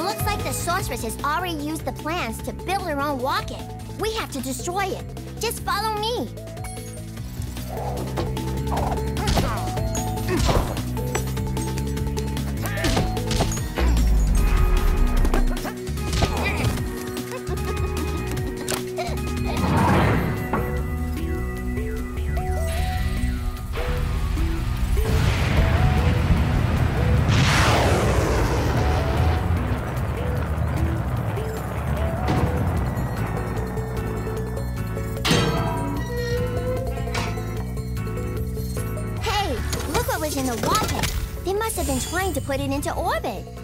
Looks like the sorceress has already used the plans to build her own rocket. We have to destroy it. Just follow me. In the rocket. They must have been trying to put it into orbit.